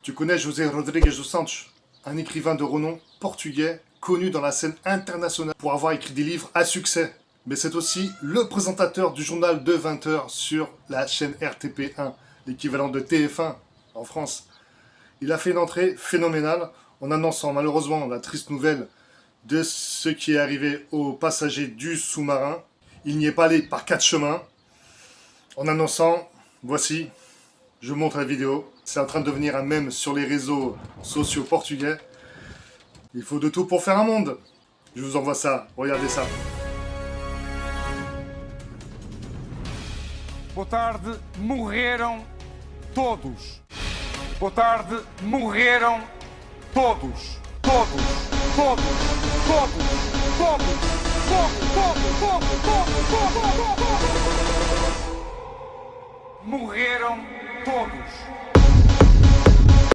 Tu connais José Rodrigues dos Santos, un écrivain de renom portugais connu dans la scène internationale pour avoir écrit des livres à succès. Mais c'est aussi le présentateur du journal de 20h sur la chaîne RTP1, l'équivalent de TF1 en France. Il a fait une entrée phénoménale en annonçant malheureusement la triste nouvelle de ce qui est arrivé aux passagers du sous-marin. Il n'y est pas allé par 4 chemins. En annonçant, voici, je vous montre la vidéo. C'est en train de devenir un mème sur les réseaux sociaux portugais. Il faut de tout pour faire un monde. Je vous envoie ça, regardez ça. Boa tarde, morreram todos. Boa tarde, morreram todos. Todos, todos, todos, todos, todos. Morreram todos.